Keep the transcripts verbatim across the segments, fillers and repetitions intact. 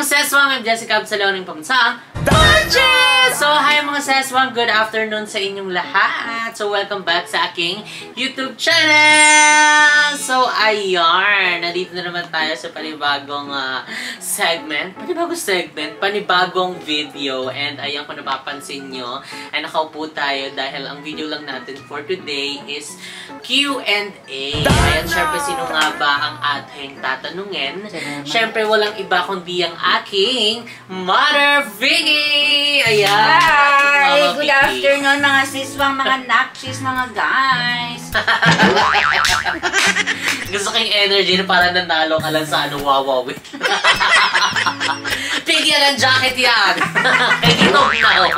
Seswang! I'm Jessica Absaloning Pamsang Budget! So, hi mga Seswang! Good afternoon sa inyong lahat! So, welcome back sa aking YouTube channel! So, ayan! Nandito na naman tayo sa panibagong uh, segment. Panibagong segment? Panibagong video. And ayan, kung napapansin nyo, ay nakaupo tayo dahil ang video lang natin for today is Q and A. Ayan, syempre, sino nga ba ang ating tatanungin? Syempre, walang iba kundi ang aking Mother Vicky! Ayan! Hi! Good afternoon mga siswang, mga naksis, mga guys! Gusto kong energy na parang nanalo ka lang sa ano, wawawin. Pigyan ang jacket yan! Kay dito na.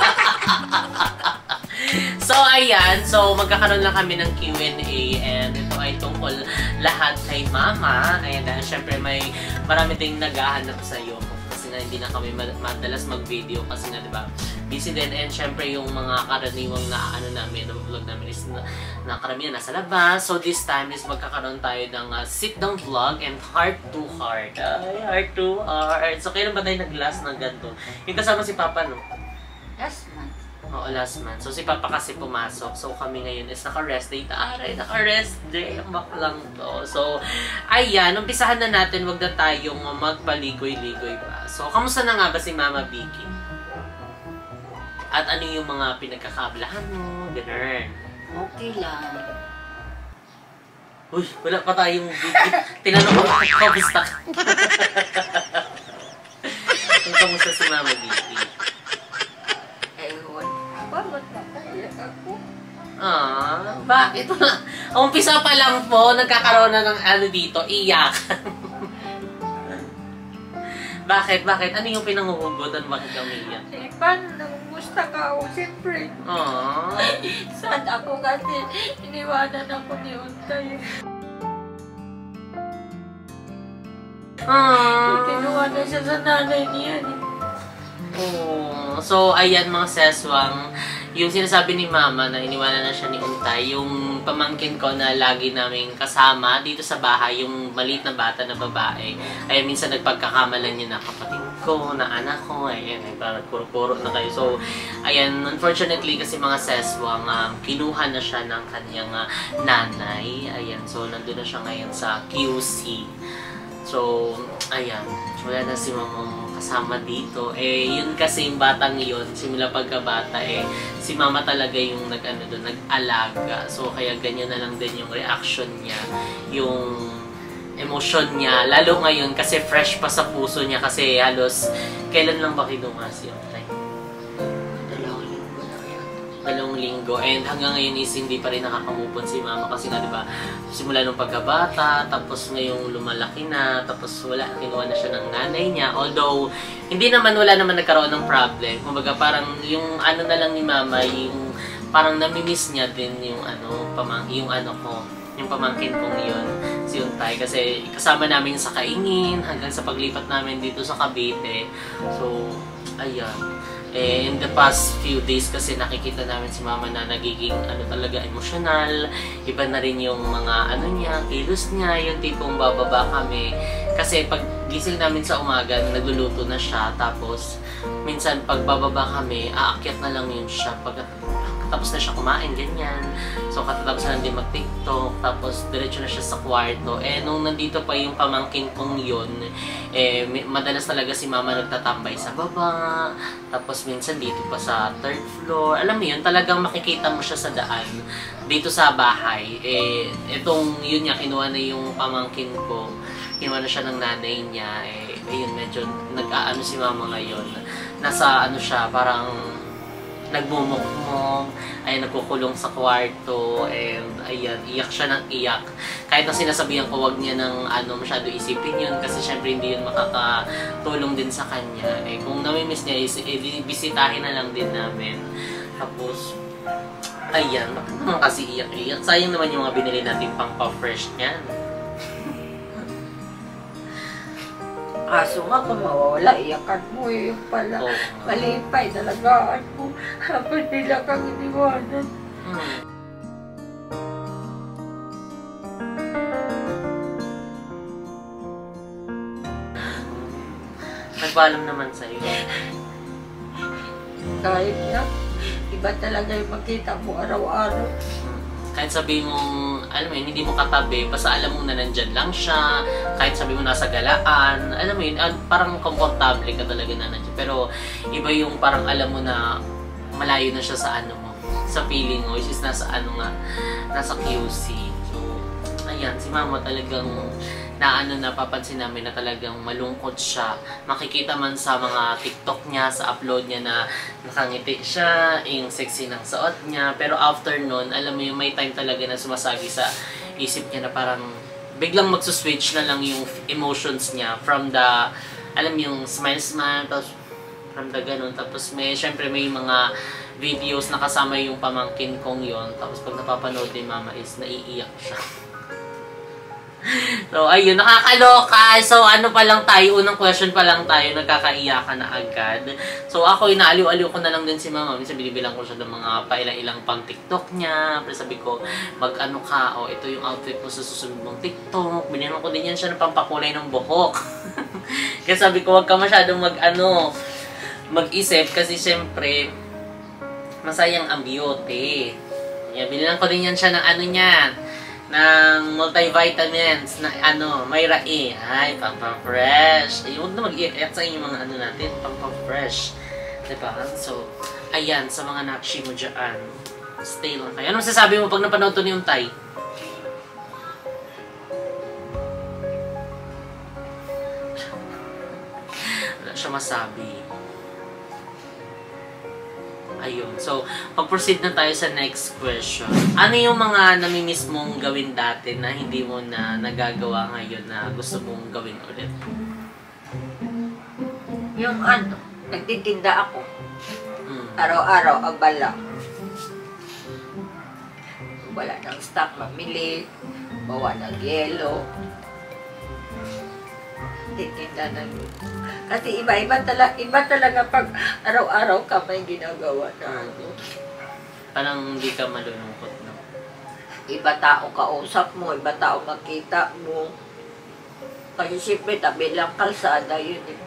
So, ayan. So, magkakaroon lang kami ng Q and A and ito ay tungkol lahat kay Mama. Ayan, dahil syempre may marami ding naghahanap sa'yo kasi nga hindi na kami madalas mag-video kasi nga, diba, busy din. And syempre yung mga karaniwang na ano namin, na vlog namin is na, na karamihan nasa labas. So, this time is magkakaroon tayo ng uh, sit-down vlog and heart to heart. Ay, heart to heart. So, kailan ba tayo nag-last ng ganito? Yung kasama si Papa, no? Last month. Oo, last month. So, si Papa kasi pumasok. So, kami ngayon is naka-rest day. Aray, naka-rest day. Ang baklang to. So, ayan. Umpisahan na natin. Huwag na tayong magpaligoy-ligoy pa. So, kamusta na nga ba si Mama Vicky? At ano yung mga pinagkakablahan mo? Ganun. Okay lang. Uy, wala pa tayong video. Tinanong ko, kamusta ka? Kung kamusta si Mama Vicky? Ah, bakit? Umpisa pa lang po, nagkakaroon na ng ano dito, iyak. Bakit? Bakit? Ano yung pinanguhugutan? Bakit kami iyak? Eh, paano namumusta ka ako? Siyempre. Aww. Sad ako kasi iniwanan ako ni Untay. Aww. Kinuha na siya sa nanay niya. Oh, so ayan mga Seswang, yung sinasabi ni Mama na iniwanan na siya ni Untay, yung pamangkin ko na lagi naming kasama dito sa bahay, yung maliit na bata na babae, ay minsan nagpagkakamalan niya na kapatid ko, na anak ko, ayan, ay parang kuro-kuro na kayo. So, ayan, unfortunately kasi mga Seswang, um, kinuha na siya ng kanyang uh, nanay, ayan, so nandun na siya ngayon sa Q C. So, ayan, wala na si Mama kasama dito. Eh, yun kasi yung batang yun, simula pagkabata, eh, si Mama talaga yung nag-ano doon, nag-alaga. So, kaya ganyan na lang din yung reaction niya, yung emosyon niya. Lalo ngayon, kasi fresh pa sa puso niya, kasi halos, kailan lang ba kinuha si Untay? Dalawang linggo na yan. Dalawang linggo. And hanggang ngayon is hindi pa rin nakakamupon si Mama kasi nga, diba, simula nung pagkabata, tapos ngayong lumalaki na, tapos wala, kinuha na siya ng nanay niya. Although, hindi naman, wala naman nagkaroon ng problem. Kumbaga, parang yung ano na lang ni Mama, yung parang namimiss niya din yung ano, pamang, yung ano ko, yung pamangkin kong yun, si Untay. Kasi kasama namin sa Kaingin, hanggang sa paglipat namin dito sa Cavite. So, ayan. Eh, in the past few days kasi nakikita namin si Mama na nagiging ano talaga emosyonal. Iba na rin yung mga ano niya, kilos niya, yung tipong bababa kami. Kasi pag gising namin sa umaga, nagluluto na siya. Tapos minsan pag bababa kami, aakyat na lang yun siya. Pag tapos na siya kumain, ganyan. So, katatapos na lang din mag-tiktok. Tapos, diretso na siya sa kwarto. Eh, nung nandito pa yung pamangkin kong yun, eh, madalas talaga si Mama nagtatambay sa baba. Tapos, minsan dito pa sa third floor. Alam mo yun, talagang makikita mo siya sa daan. Dito sa bahay. Eh, itong, yun niya, kinuha na yung pamangkin ko. Kinuha na siya ng nanay niya. Eh, ayun, medyo nag-aano si Mama ngayon. Nasa, ano siya, parang nagmumukmong, ay nagkukulong sa kwarto, and ayan, iyak siya ng iyak. Kahit na sinasabihan ko wag niya ng ano, masyado isipin yun, kasi syempre hindi yun makakatulong din sa kanya. Eh, kung namimiss niya, is, eh, bisitahin na lang din namin. Tapos, ayan, bakit naman kasi iyak-iyak? Sayang naman yung mga binili natin pang pa-fresh niyan. Kaso nga kung mawawala, iyakan mo eh. Yung pala, oh, malipay, talagaan mo. Habang nila kang iniwanan. Hmm. Nagpaalam naman sa'yo. Kahit na, iba talaga yung makita mo araw-araw. Kahit sabi mong, alam mo yun, hindi mo katabi, basta alam mo na nandyan lang siya, kahit sabi mo nasa galaan, alam mo yun, parang komportable ka talaga na nandyan. Pero iba yung parang alam mo na malayo na siya sa ano mo, sa feeling mo, which is nasa ano nga, nasa Q C. So, ayan, si mama talagang na ano, napapansin namin na talagang malungkot siya. Makikita man sa mga TikTok niya, sa upload niya na nakangiti siya, yung sexy ng suot niya. Pero after nun, alam mo yung may time talaga na sumasagi sa isip niya na parang biglang magsuswitch na lang yung emotions niya from the, alam yung smile-smile, tapos from the ganun. Tapos may, syempre may mga videos na kasama yung pamangkin kong yon. Tapos pag napapanood ni mama is naiiyak siya. So, ayun, nakakaloka. So, ano pa lang tayo, unang question pa lang tayo, nagkakaiyakan na agad. So, ako, inaaliw-aliw ko na lang din si mama. Minsan, binibilang ko siya ng mga pailang-ilang pang TikTok niya. Pero sabi ko, mag-ano ka, o, ito yung outfit mo sa susunod mong TikTok. Binigyan ko din yan siya ng pampakulay ng buhok. Kaya sabi ko, wag ka masyadong mag-ano, mag-isip. Kasi, syempre, masayang ang beauty. Yeah, binigyan ko din yan siya ng ano niyan, ng multivitamins na ano, may rae. Ay, pang-pang-fresh. Ay, huwag na mag-iyak sa inyo mga ano natin, pang-pang-fresh. Diba? So, ayan, sa mga nakshi mo dyan, stay lang kayo. Ano masasabi mo pag napanood to ni Untay? Wala siya masabi. Ayun. So, pag-proceed na tayo sa next question. Ano yung mga namimiss mong gawin dati na hindi mo na nagagawa ngayon na gusto mong gawin ulit? Yung ano, nagtitinda ako. Hmm. Araw-araw, abala. Wala ng stock, mamili. Bawa ng yelo. Titinda ng... Kasi iba-iba talaga, iba talaga pag araw-araw ka may ginagawa na ano. Parang hindi ka malulungkot, no? Iba tao kausap mo, iba tao makita mo. Kasi siyempre tabi lang kalsada yun eh.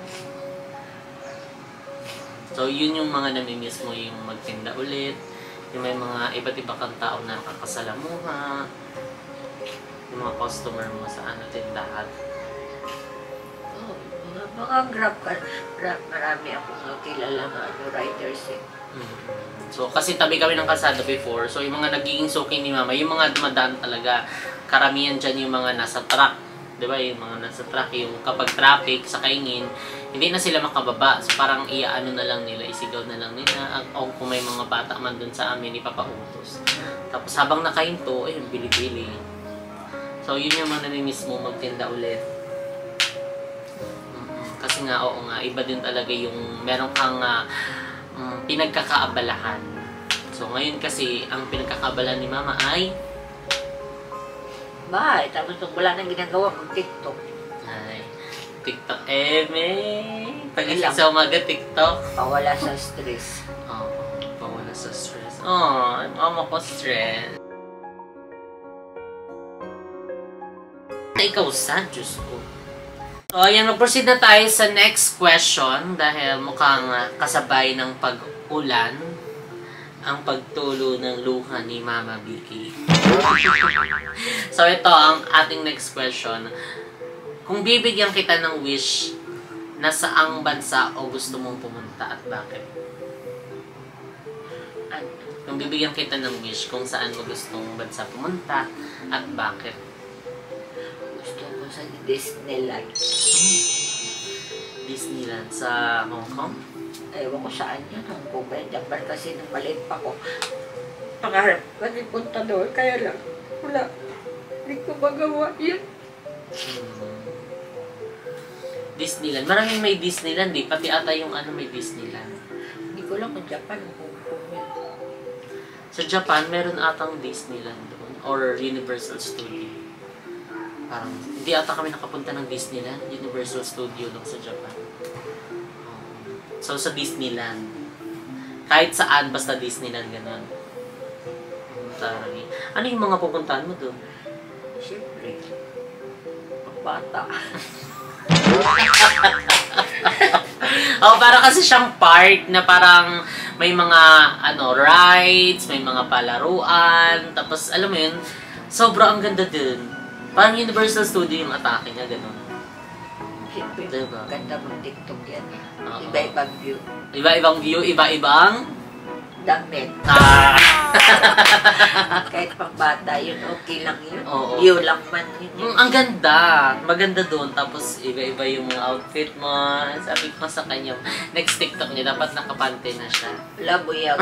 So, yun yung mga namimiss mo, yung magtinda ulit, yung may mga iba't iba kang tao na kakasalamuha, yung mga customer mo sa ano, tindahan. Mga grab ka, grab, marami akong kilala na ano, riders eh. Mm-hmm. So, kasi tabi kami ng kalsada before, so yung mga nagiging suking ni mama, yung mga dumadaan talaga, karamihan dyan yung mga nasa truck. Diba? Yung mga nasa truck, yung kapag traffic sa kaingin, hindi na sila makababa. So, parang iaano na lang nila, isigaw na lang nila. O kung may mga bata man dun sa amin, ipapautos. Tapos habang nakahinto, ayun, bili-bili. So, yun yung mga namimiss mo magtinda ulit. Kasi nga, oo nga, iba din talaga yung meron kang uh, um, pinagkakaabalahan. So, ngayon kasi, ang pinagkakaabalahan ni mama ay... Bahay, tapos nung wala nang ginagawa, mag-TikTok. Ay, TikTok, eh, may... Pag-isip sa umaga, TikTok. Pawala sa stress. Oo, oh, pawala sa stress. Oh, mama ko stress. Ikaw sa Diyos ko. So, ayan, mag-proceed na tayo sa next question dahil mukhang uh, kasabay ng pag-ulan ang pagtulo ng luha ni Mama Vicky. So, ito ang ating next question. Kung bibigyan kita ng wish, nasa ang bansa o gusto mong pumunta at bakit? At kung bibigyan kita ng wish, kung saan mo gustong bansa pumunta at bakit? Gusto ko sa Disneyland. Hmm. Disneyland sa Hong Kong? Ewan ko saan yun. Hong Kong ba? Japan kasi nang maliit pa ko. Pangarap ko din punta doon. Kaya lang, wala. Hindi ko magawa yun. Hmm. Disneyland. Maraming may Disneyland eh. Pati ata yung ano may Disneyland. Hindi ko lang kung Japan o Hong Kong yun. Sa Japan, meron atang Disneyland doon. Or Universal Studio. Parang, hindi ata kami nakapunta ng Disneyland. Universal Studio lang sa Japan. Um, so, sa Disneyland. Kahit saan, basta Disneyland, gano'n. Um, ano yung mga pupuntahan mo doon? Siyempre. Pagbata. Oh, para kasi siyang park na parang may mga ano rides, may mga palaruan, tapos alam mo yun, sobrang ang ganda din. Parang Universal Studio yung atake niya, gano'n. Siyempre, Diba? ganda mong TikTok yan. Oo. Iba-ibang view. Iba-ibang view, iba-ibang Damit. ah. Kahit pang bata, yun okay lang yun. Oo. View lang man yun. Mm, ang ganda. Maganda doon. Tapos, iba-iba yung mga outfit mo. Sabi ko sa kanya, next TikTok niya, dapat nakapante na siya. Labuyag.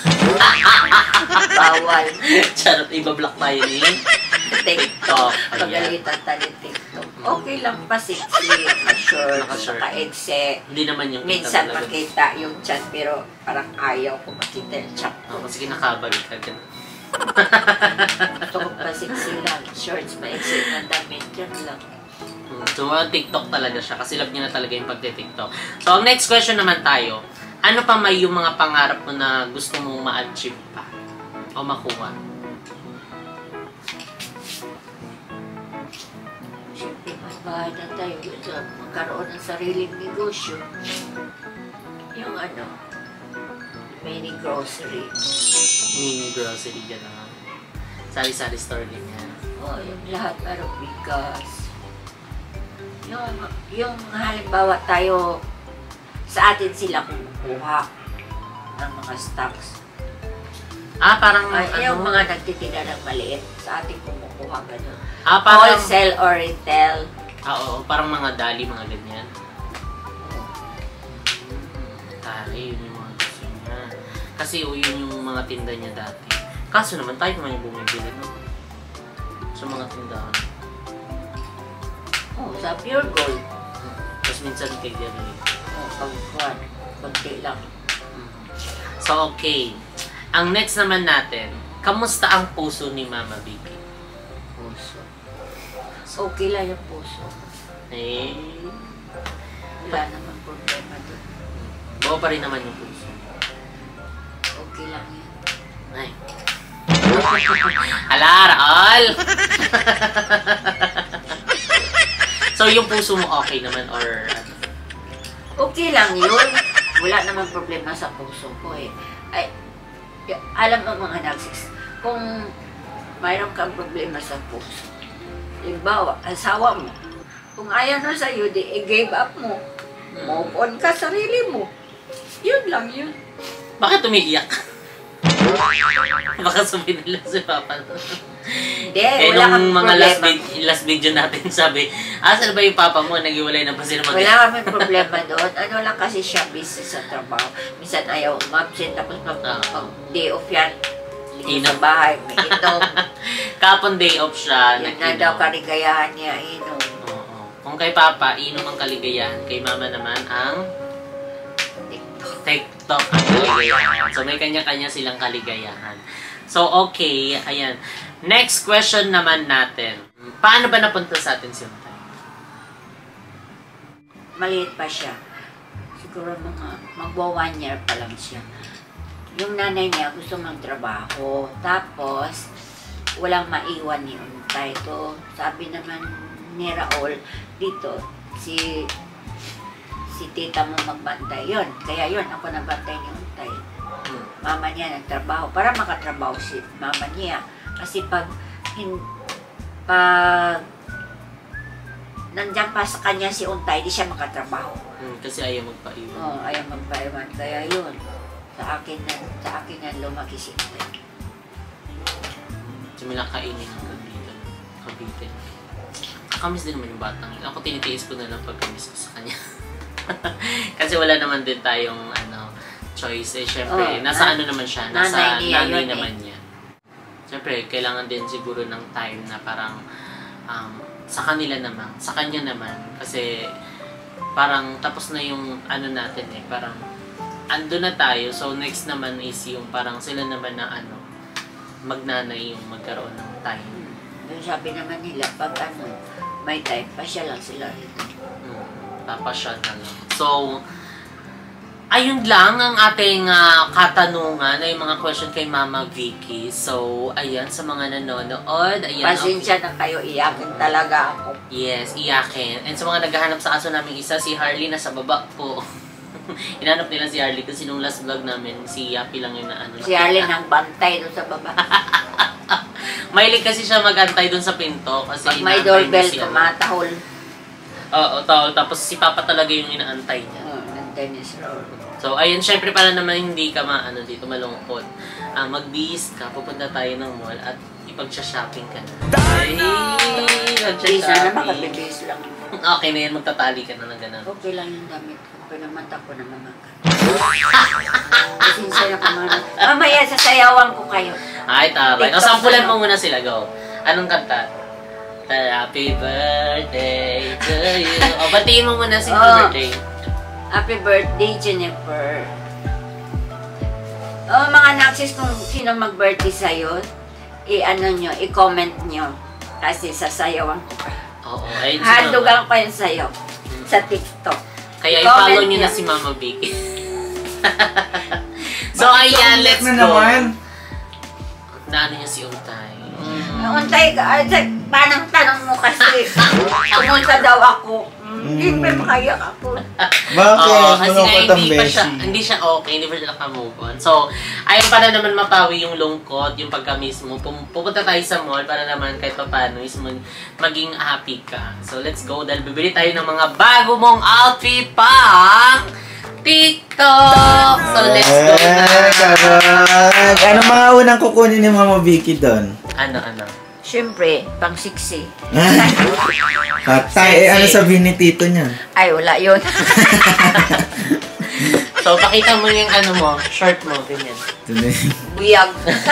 Bawal. Charot, iba-block tayo ni TikTok. Ayan. Pagalitan tayo TikTok. Okay lang pa sexy. Naka-short. Naka-short. Naka-egse. Hindi naman yung kita Minsan talaga. makita yung chan, pero parang ayaw ko makita yung chan Oh, ko. kasi kinakabalik ka. Ganun. Gusto ko pa sexy lang. Shorts, maegse na damit. Yan lang. Hmm, So, mga TikTok talaga siya. Kasi love niya na talaga yung pagte-TikTok. So, ang next question naman tayo. Ano pa may yung mga pangarap mo na gusto mong ma-achieve pa? O makuha? Siyempre, may bahay na tayo. Gusto magkaroon ng sariling negosyo. Yung ano, mini grocery. Mini grocery, gano'n. Sari-sari store ganyan. O, yung lahat, parang bigas. Yung, yung halimbawa tayo, sa atin sila kumukuha ng mga stocks. Ah, parang Ay, yung ano? mga nagtitinda ng maliit, sa atin kumukuha ganun. Ah, parang... Wholesale or retail. Ah, oo. Parang mga dali, mga ganyan. Tari, yun yung mga gusto niya. Kasi o, yun yung mga tinda niya dati. Kaso naman, tayo naman yung bumibili, no? Sa mga tindahan. Oh, sa Pure Gold. Tapos minsan kay Jerry. Oh, pagkuhan. Kunti lang. So, okay. Ang next naman natin, kamusta ang puso ni Mama Vicky? Puso. Okay lang yung puso. Eh, Wala naman problema doon. buo pa rin naman yung puso. Okay lang yun. Ay. Hala, Raol! So, yung puso mo okay naman or ano? Okay lang yun. Wala naman problema sa puso ko eh. Ay, y- alam mo mga nagsis, kung mayroon kang problema sa puso, halimbawa, asawa mo, kung ayaw na sa'yo, di i-give up mo. Move on ka sarili mo. Yun lang yun. Bakit umiiyak? Baka sabihin nila si Papa. Hindi, Eh, wala kang nung mga last, problema. vid- last video natin, sabi, asan ba yung Papa mo? Nag-iwalay na pa sila mag- Wala kami problema doon. Ano lang kasi siya busy sa trabaho. Minsan ayaw umabsent, tapos pag, Ah. pag day off yan, ligo Inom. sa bahay, may inom. Kapon day off siya. Yun na nag-inom. daw kaligayahan niya, inom. Oo. Kung kay Papa, inom ang kaligayahan. Kay Mama naman ang TikTok. TikTok ang kaligayahan. So, may kanya-kanya silang kaligayahan. So, okay. Ayan. Next question naman natin. Paano ba napunta sa atin si Untay? Maliit pa siya. Siguro mga magwa one year pa lang siya. Yung nanay niya gusto magtrabaho. Tapos, walang maiwan ni Untay. To, sabi naman ni Raul, dito, si si tita mo magbantay. Yun. Kaya yun, ako nagbantay ni Untay. Hmm. Mama niya nagtrabaho. Para makatrabaho si mama niya. Kasi pag, hin, pag, nandiyan pa sa kanya si Untay, di siya makatrabaho. Hmm, kasi ayaw magpaiwan. Oh, ayaw magpaiwan. Kaya yun, sa akin na, sa akin na lumaki si Untay. Sumila kainin ng Cavite. Cavite. Kakamiss din naman yung batang yun. Ako tinitiis ko na lang pagkamiss ko sa kanya. Kasi wala naman din tayong ano, choice. Eh, syempre, Oh, nasa na- ano naman siya, nasa nanay niya nanay yun naman niya. Syempre, kailangan din siguro ng time na parang um, sa kanila naman, sa kanya naman. Kasi parang tapos na yung ano natin eh, parang ando na tayo. So, next naman is yung parang sila naman na ano, magnanay yung magkaroon ng time. Yung sabi naman nila, pag ano, may time pa siya lang sila rito. Hmm, tapos siya na lang. So, ayun lang ang ating ah, katanungan ay mga question kay Mama Vicky. So, ayan, sa mga nanonood, ayan. Pasensya na kayo, iyakin talaga ako. Yes, iyakin. And sa mga naghahanap sa aso namin isa, si Harley nasa baba po. Inanap nila si Arlie kasi nung last vlog namin, si Yapi lang yung naano. Si Arlie nang bantay doon sa baba. Mahilig kasi siya mag-antay doon sa pinto. Kasi pag may inaantay doorbell, niya si ano. tumatahol. Oo, tao. Tapos si Papa talaga yung inaantay niya. Oh, ng tennis roll. So, ayun, syempre para naman hindi ka maano dito malungkot. Uh, mag-bihis ka, pupunta tayo ng mall at ipag-shopping ka na. Ay, Hindi sana mag-shopping. makapibis lang. Okay na yan, magtatali ka na ng ganun. Okay lang yung damit ko. Pero naman ako na mamaga. Sinsya na kumana. Mamaya sasayawan ko kayo. Ay, tabay. O, TikTok sampulan na. mo muna sila, go. Anong kanta? Happy birthday to you. O, batiin mo muna si Oh. birthday. Happy birthday, Jennifer. Oh, mga naksis, kung sino mag-birthday sa'yo, i-ano nyo, i-comment nyo. Kasi sasayawan ko ka. Oo, ayun si Mama. Handugan ko yun sa'yo sa TikTok. Kaya I-comment i-follow nyo nyo. na si Mama Vicky. So, ayan, let's na go. naman? Naano niya si Untay. Mm. Untay ka, ay, sa- parang tanong mo kasi, pumunta daw ako. Hindi pa makayak ako. Bakit? Oo, kasi Wala nga ko tang hindi pa beshi. siya, hindi siya okay, hindi pa siya nakamove on. So, ayun para naman mapawi yung lungkot, yung pagka-miss mo. Pum- pupunta tayo sa mall para naman kahit pa paano is mag- maging happy ka. So, let's go dahil bibili tayo ng mga bago mong outfit pang TikTok! So, let's go na! Eh, karag! Ano mga unang kukunin ni Mama Vicky doon? Ano, ano? Siyempre, pang siksi. Patay, eh, ano sabihin ni Tito niya? Ay, wala yun. So, pakita mo yung ano mo, short mo, ganyan. Buyag.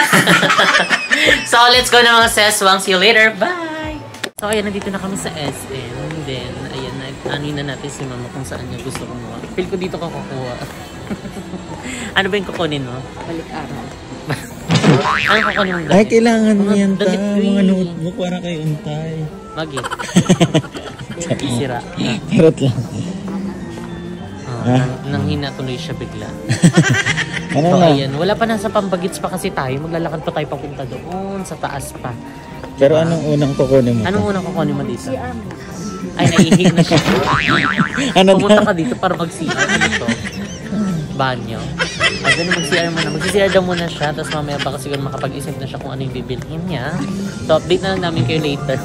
So, let's go na mga seswang. See you later. Bye! So, ayan, nandito na kami sa S M. Then, ayan, nag-anin na natin si Mama kung saan niya gusto kumuha. Feel ko dito ka kukuha. Ano ba yung kukunin mo? Balik araw. Ano kukunin mo? Ay, kailangan mo Mga yan ta. damit ko Mga eh. notebook para kay Untay. Magi. Sira. Charot lang. Oh, nang, nanghina tuloy siya bigla. Ano So, na? ayan. Wala pa nasa pambagits pa kasi tayo. Maglalakad pa tayo papunta doon sa taas pa. Pero anong unang kukunin mo? Anong unang kukunin mo dito? Ay, naiihig na siya. Ano Pumunta na? ka dito para mag-C R. Ano to? Banyo. Ay, ganun mag-C R muna. Mag-C R daw muna siya. Tapos mamaya baka siguro makapag-isip na siya kung ano yung bibilhin niya. So, update na lang namin kayo later.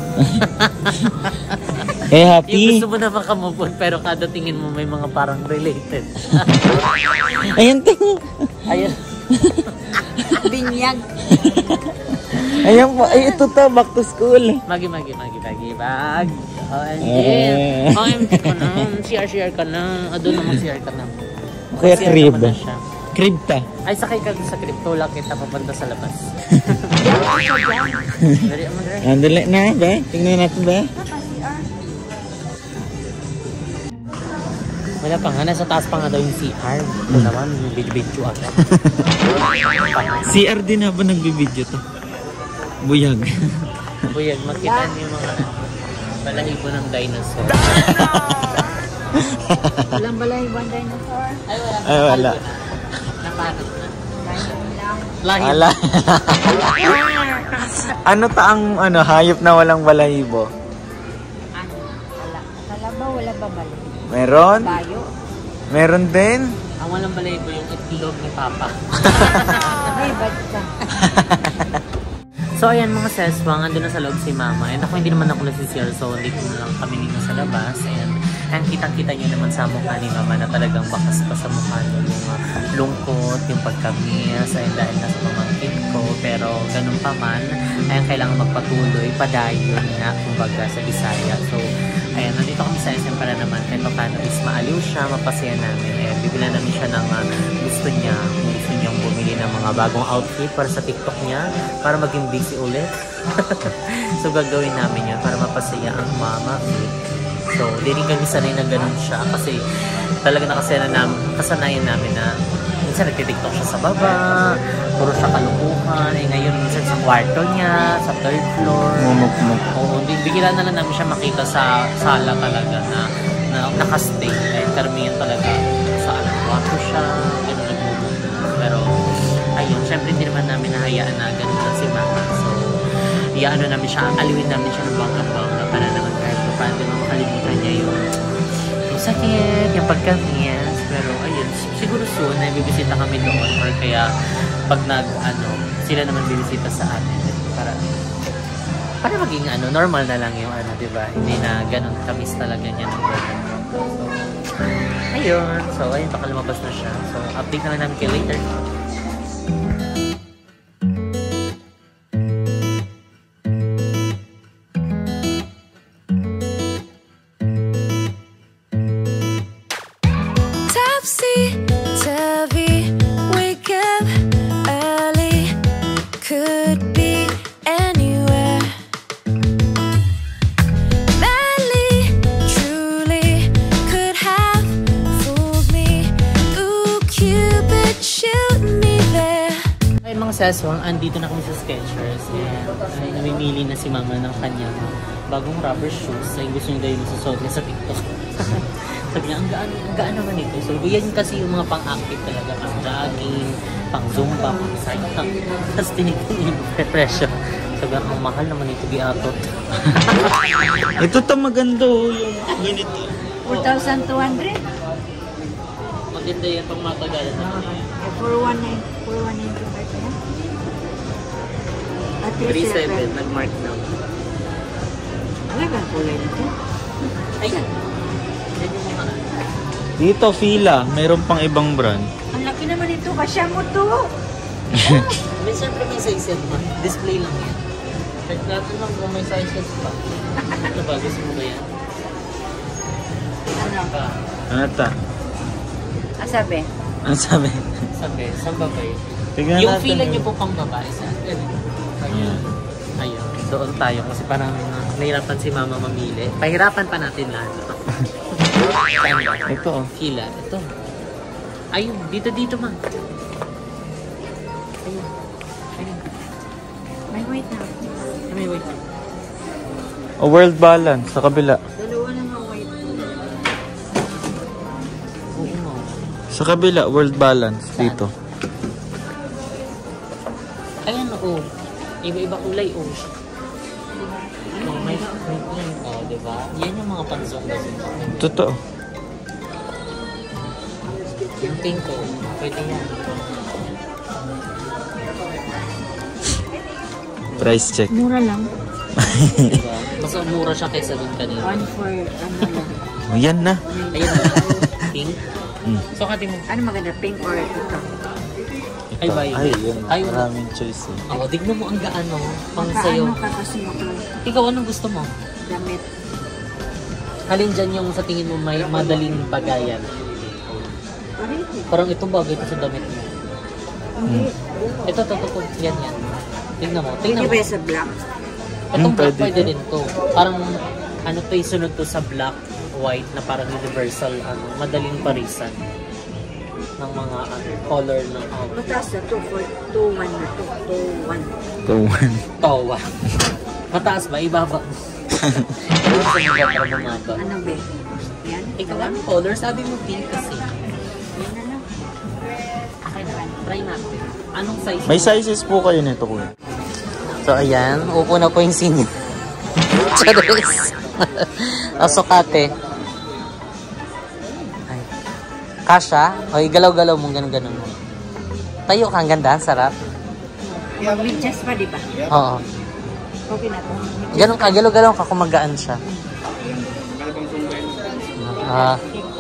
Eh, Yung happy. gusto mo na makamove pero kada tingin mo may mga parang related. Ayan, ting. Ayun. Binyag. Ayan po. Ay, ito to. Back to school. Magi, magi, magi, magi, bag. O M G. Eh. O M G ka na. C R, C R ka na. O, doon naman C R ka na. Kaya C R crib. naman na siya. Crib ta. Ay, sakay ka sa crypto lang kita papunta sa labas. Dari, Amandre. Andali na, be. Tingnan natin, be. Wala pa nga, nasa taas pa nga daw yung C R. Ito naman, yung video-video agad. C R din na ba nagbibideo to? Buyag. Buyag, makita niyo yung mga balahibo ng dinosaur. Walang balay, one dinosaur. Ay, wala. Ay, wala. Naparot na. Lang. Lahi. Ala. Ano ta ang ano, hayop na walang balahibo? Ano? Wala. Wala ba? Wala ba balay? Meron? Bayo? Meron din? Ang walang balahibo yung itlog ni Papa. Ay, ba't ka? So, ayan mga seswang, andun na sa loob si Mama. And ako, hindi naman ako nasisir, so hindi ko na lang kami nito sa labas. And, and kitang-kita niyo naman sa mukha ni Mama na talagang bakas pa sa mukha niyo yung uh, lungkot, yung pagkamis, ayun dahil nasa pamangkin ko. Pero ganun pa man, ayun kailangan magpatuloy, padayon nga, kumbaga sa Bisaya. So, ayan, nandito kami sa S M para naman kahit pa paano is maaliw siya, mapasaya namin. Ayan, bibila namin siya ng uh, gusto niya, kung gusto niyang bumili ng mga bagong outfit para sa TikTok niya, para maging busy ulit. So, gagawin namin yan para mapasaya ang mama. So, di rin kami sanay na ganun siya kasi talaga nakasanayan namin, kasanayan namin na minsan nagtitiktok siya sa baba, puro siya kalukuhan. Eh, ngayon minsan sa kwarto niya, sa third floor. Mumukmuk. Oo, bigla na lang namin siya makita sa sala talaga na, na nakastay. Ay, karamihan talaga sa alam, kwarto siya, gano'n nagmumukmuk. Pero, ayun, syempre hindi naman namin nahayaan na gano'n lang si Mama. So, iyaano namin siya, aliwin namin siya ng bangga-bangga para naman kahit pa paano makalimutan niya yung, yung sakit, yung pagkamis. Pero, ayun. siguro soon, na bibisita kami doon or kaya pag nag, ano, sila naman bibisita sa atin. Para, para maging ano, normal na lang yung ano, diba? Hindi na ganun kamis talaga niya ng ganun. So, ayun. So, ayun, baka lumabas na siya. So, update na lang namin kayo later. Seswang, andito na kami sa Skechers and uh, namimili na si mama ng kanyang bagong rubber shoes. Ay gusto niya daw yung susot niya sa TikTok. Sabi niya, ang gaan, ang gaan naman ito. So, yan kasi yung mga pang-active talaga, pang jogging, pang zumba, pang cycling. Tapos tinitin yung presyo. Sabi niya, ang mahal naman ito, biatot. Ito ta maganda oh, yung ganito. four thousand two hundred? Maganda yan pang matagalan naman yan. four one nine, four one nine two five yan? three seven, nag-mark na. Alagang kulay nito. Ayan. Yan yung mga... Dito, Fila. Mayroon pang ibang brand. Ang laki naman ito. Kasya mo to. Oh, may siyempre may sizes pa. Display lang yan. Check natin lang kung may sizes pa. Ano ba? Gusto mo ba yan? Ano? Pa. Ano ta? Ah, sabi? Ano sabi? Sabi, saan ba ba yun? Tignan Yung natin fila yun. nyo po pang babae sa atin. Ayun. Ayun. Doon tayo kasi parang nahirapan si mama mamili. Pahirapan pa natin lahat. Saan ba? Ito oh. Fila. Ito. Ayun. Dito, dito ma. Ayun. Ayun. May white na. May wait. Oh, World Balance sa kabila. Dalawa na mga white. Oo mo. Sa kabila, World Balance dito. Ayan o. Oh. Iba-iba kulay o. Oh. Oh, may oh, diba? Yan yung mga panzong na Totoo. yung pink ko. Pwede yan. Price check. Mura lang. Diba? Mas mura siya kaysa dun kanina. One for ano lang. Oh, yan na. Ayan na. Pink. Mm. So, kati mo. Ano maganda? Pink or ito? Ay, violet. Ay, yun. Ay, Maraming choice eh. Oo, tignan mo ang gaano. Pang Maka sa'yo. ano ka kasi mo Ikaw, anong gusto mo? damit. Halin dyan yung sa tingin mo may madaling pagayan. Parito. Parang ito bagay ito sa damit mo. Hindi. Ito, ito, ito, ito. Yan, yan. Tignan mo. Tignan Hindi mo. ba sa black? Itong Hmm, black pwede pwede to. din to. Parang ano to yung sunod to sa black, white na parang universal, ano, madaling parisan ng mga ano, color ng outfit. Mataas na to for two one na to. two one. Ito one. Tawa. Mataas ba? Ibaba. Ano gusto mo ba para bumaba? Ano ba? Yan? Ikaw, anong color? Sabi mo pink kasi. Yan na lang. Okay na. Try natin. Anong size? May sizes po kayo nito kuya. So, ayan. Upo na po yung senior. Charis. Asokate. Ay. Kasha? O, igalaw-galaw mong ganun-ganun mo. Tayo ka, ang ganda. Sarap. Mag-midjust pa, di ba? Oo. Okay na to. Ganun ka, galaw-galaw ka kung magaan siya. Ah.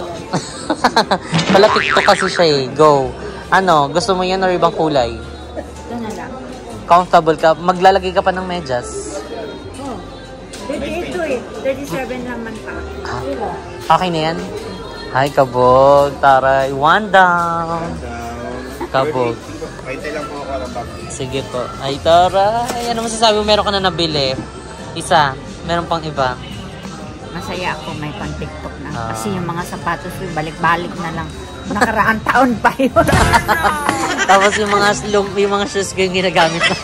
Pala TikTok kasi siya eh. Go. Ano, gusto mo yan or ibang kulay? Ito na lang. Comfortable ka? Maglalagay ka pa ng medyas? Oh. thirty-eight to eh. thirty-seven lang man pa. Ah. Okay na yan? Hi, kabog. Taray. One down. Kabog. Paintay lang po ako ng bag. Sige po. Ay, taray. Ano masasabi mo? Meron ka na nabili? Isa. Meron pang iba. Masaya ako may pang-tiktok na. Ah. Kasi yung mga sapatos ko, balik-balik na lang. Nakaraang taon pa yun. Tapos yung mga slum, yung mga shoes ko yung ginagamit ko.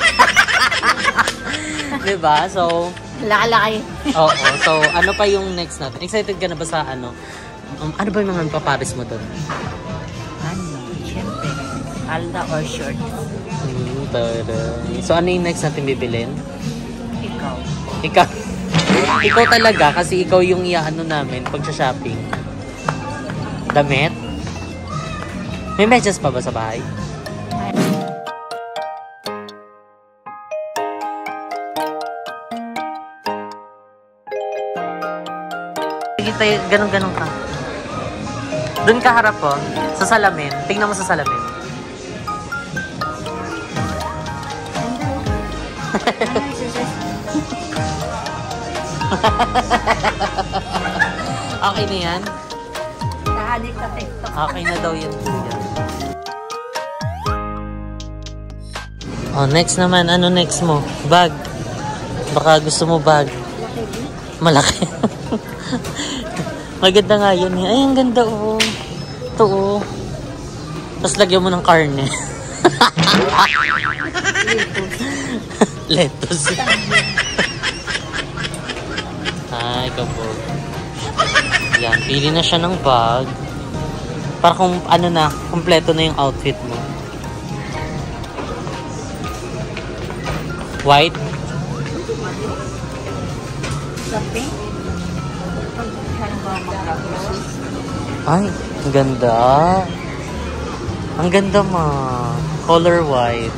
Diba? So, Laki-laki. oo. So, ano pa yung next natin? Excited ka na ba sa ano? Um, ano ba yung mga paparis mo doon? Ano? Siyempre. Alda or short. Hmm, taray. So, ano yung next natin bibilin? Ikaw. Ikaw. Ikaw talaga kasi ikaw yung iaano namin pag sa shopping. Damit? May medyas pa ba sa bahay? Sige tayo, ganun-ganun ka. Doon ka harap po, sa salamin. Tingnan mo sa salamin. Okay na yan? Nahalik sa TikTok. Okay na daw yun. Oh, next naman. Ano next mo? Bag. Baka gusto mo bag. Malaki. Maganda nga yun. Ay, ang ganda oh. Ito oh. Tapos lagyan mo ng karne. Lettuce. Ay, kabog. Yan, pili na siya ng bag. Para kung ano na, kompleto na yung outfit mo. White? Sa pink? Pag halimbawa mag-tapos. Ay, ang ganda. Ang ganda ma. Color white.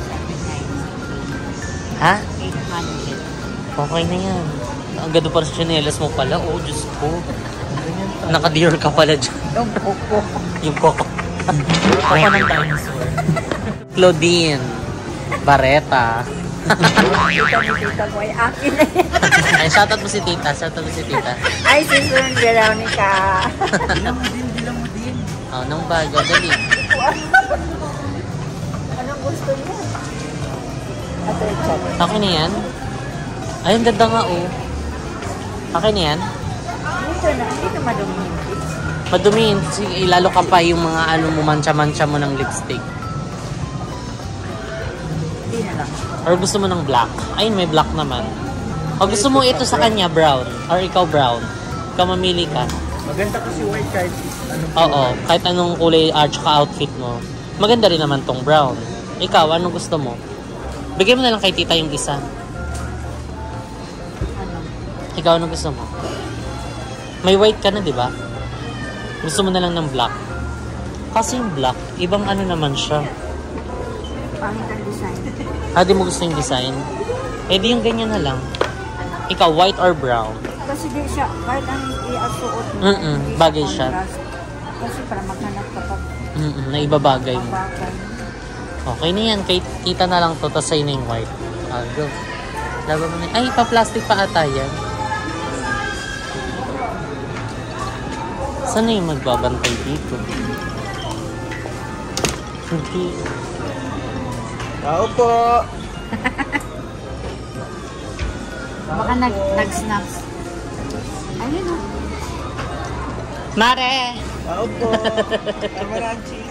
Ha? eight hundred. Okay na yan. Ang ganda pa sa chinelas mo pala. Oh, Diyos ko. Naka-deer ka pala dyan. Yung kuko. Yung koko. Koko ng dinosaur. Claudine. Bareta. Tita ni tita ko ay akin na yan. Ay, shoutout mo si tita. Shoutout mo si tita. Ay, si Sun Veronica. Bilang mo din, bilang mo din. Oh, nung bago. Dali. Anong gusto niya? Ate, chat. Okay na yan? Ay, ang ganda nga oh. Okay na yan? Dito na, dito madumi. Madumi. Sige, lalo ka pa yung mga ano mo, mancha-mancha mo ng lipstick. Hindi na lang. Or gusto mo ng black? Ayun, may black naman. O gusto mo ito sa kanya, brown? Or ikaw brown? Ikaw mamili ka. Maganda kasi white kahit ano. Oo, kahit anong kulay at saka outfit mo. Maganda rin naman tong brown. Ikaw, anong gusto mo? Bigyan mo na lang kay tita yung isa. Ano? Ikaw, anong gusto mo? May white ka na, di ba? Gusto mo na lang ng black. Kasi yung black, ibang ano naman siya. Pangit ang design. Ah, di mo gusto yung design? Eh, di yung ganyan na lang. Ikaw, white or brown? Kasi di siya, kahit anong i-asuot mo. Mm-mm, hindi bagay siya. siya. Contrast. Kasi para maghanap ka pa Mm-mm, na ibabagay mo. bagay. Okay na yan. Kay tita na lang to, tas sa'yo na yung white. Ah, go. Laban mo na. Ay, pa-plastic pa ata yan. Saan na yung magbabantay dito? Hindi. Tao po! Baka nag, nag-snaps. Ayun o. Mare! Tao po! Amaranchi!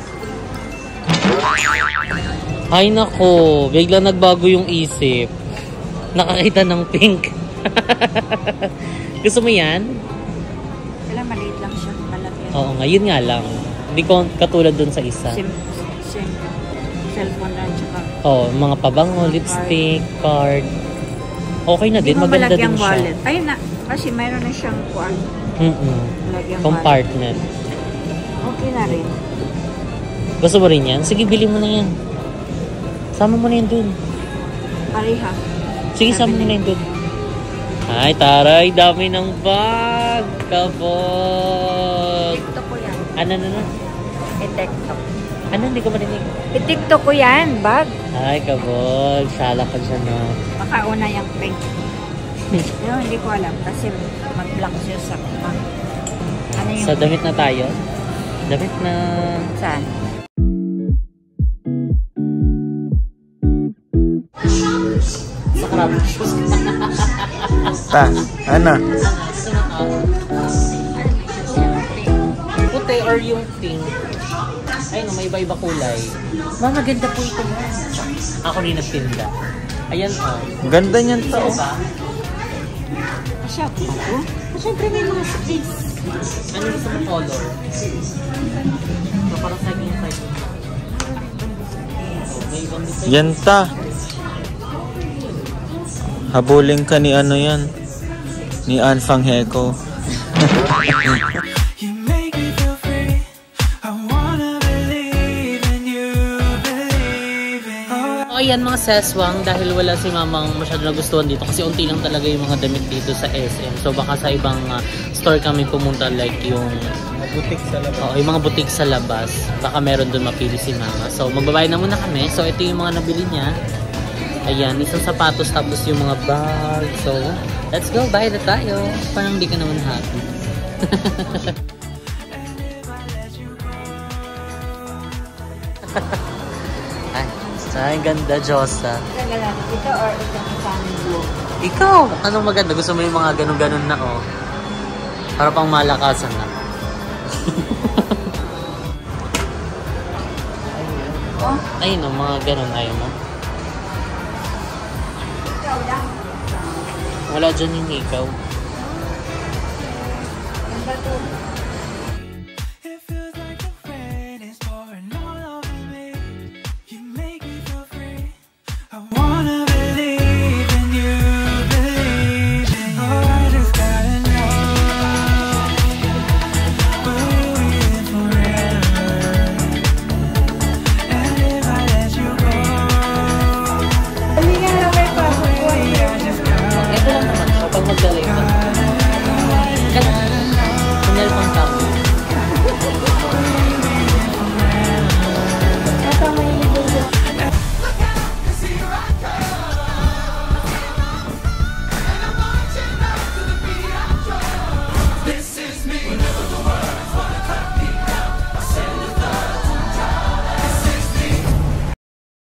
Ay nako, bigla nagbago yung isip. Nakakita ng pink. Gusto mo yan? Kailan maliit lang siya. Malaki. Oo nga, yun nga lang. Hindi ko katulad dun sa isa. Sim, sim, cellphone lang tsaka. Oo, mga pabango, lipstick, card. Okay na Hindi din, mo maganda din malagyang siya. wallet. Ayun na. Kasi mayroon na siyang kuwan. Mm-mm. Malagyang wallet. Compartment. Okay na rin. Gusto mo rin yan? Sige, bili mo na yan. Sama mo na yan dun. Pareha. Sige, sama mo na yan dun. Ay, taray, dami ng bag. Kabog. TikTok ko yan. Ano, ano, ano? I-TikTok. Ano, hindi ko marinig. I-TikTok ko yan, bag. Ay, kabog. Sala ka dyan, no? Baka una yung pink. Pero hindi ko alam kasi mag-block siya sa bag. Ano yung So, damit na tayo. Damit na. saan? Sa crab. Ta, ano? Puti or yung pink. Ay, no, may iba-iba kulay. Ma, maganda po ito mo. Ako rin nagtinda. Ayan, oh. Ang ganda niyan to. Diba? Asya ko ba ito? Siyempre may mga space. Ano gusto mo color? So, parang sa akin yung side. Oh, may ibang design. Yan ta. Habulin ka ni ano yan. Ni Anne Fangheco. You make me feel free. I wanna believe. ayan mga seswang, dahil wala si mamang masyado nagustuhan dito kasi unti lang talaga yung mga damit dito sa S M. So baka sa ibang uh, store kami pumunta, like yung Butik sa labas. oh, yung mga butik sa labas. Baka meron doon mapili si mama. So magbabayad na muna kami. So ito yung mga nabili niya. Ayan, isang sapatos tapos yung mga bag. So let's go, buy na tayo. Parang hindi ka naman happy. Ay, ay, ganda, Josa. Ito lang, ito or ito sa blue. Ikaw, anong maganda? Gusto mo yung mga ganun-ganun na, oh? Para pang malakasan na. Oh, Ayun, oh, mga ganun, ayaw mo. ikaw lang. Wala dyan yung ikaw. Ang bato. It feels like the rain is pouring all over me. You make me feel free. I wanna believe in you, believe in you. Oh, I just gotta know, will we live forever? And if I let you go, I just gotta Ito lang naman siya pag magdalay ka.